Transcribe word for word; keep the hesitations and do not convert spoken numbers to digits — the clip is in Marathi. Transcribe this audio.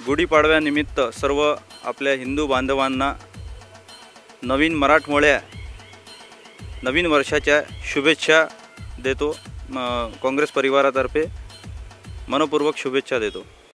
गुढीपाडव्यानिमित्त सर्व आपल्या हिंदू बांधवांना नवीन मराठमोळ्या नवीन वर्षाच्या शुभेच्छा देतो। काँग्रेस परिवारातर्फे मनपूर्वक शुभेच्छा देतो।